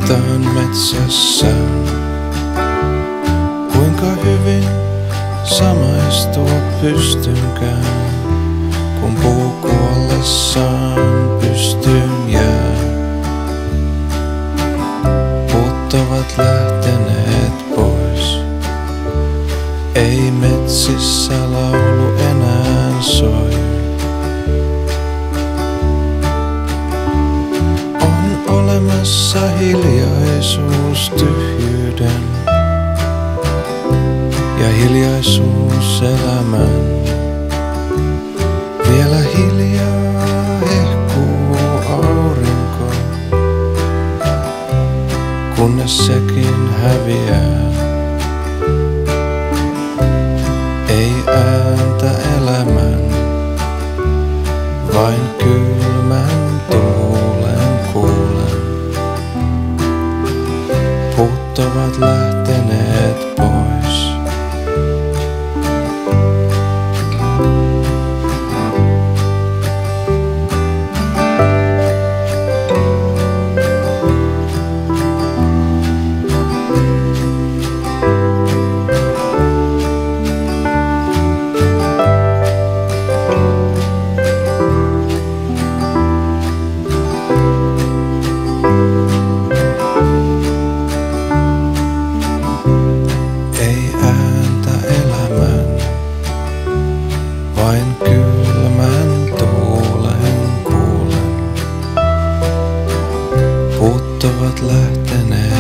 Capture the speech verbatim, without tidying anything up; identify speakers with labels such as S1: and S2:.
S1: Soitaan metsässä, kuinka hyvin samaistua pystynkään, kun puu kuollessaan pystyyn jää. Puut ovat lähteneet pois, ei metsissä laulu enää soi. On olemassa hiljaisuus tyhjyyden ja hiljaisuus elämän. Vielä hiljaa hehkuu aurinko, kunnes sekin häviää. Ei ääntä elämän, vain kylmän tuulen kuulen. Puut ovat lähteneet pois. Vain kylmän tuulen kuulen. Puut ovat lähteneet